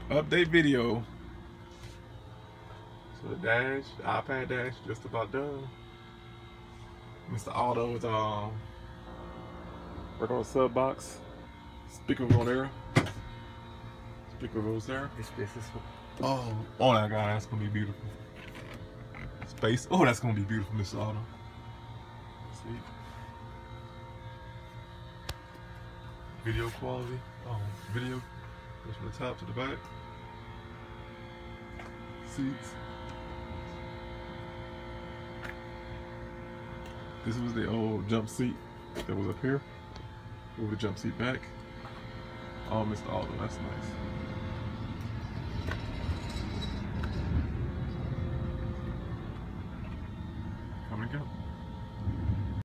Update video. So the dash, the iPad dash, just about done. Mr. Auto is working on the sub box. Speaker go there. Speaker goes there. This is Oh that guy, that's gonna be beautiful. Space. Oh, that's gonna be beautiful, Mr. Auto. See. Video quality. Video goes from the top to the back. Seats. This was the old jump seat that was up here. Move the jump seat back. Oh, Mr. Auto, that's nice. Come and go.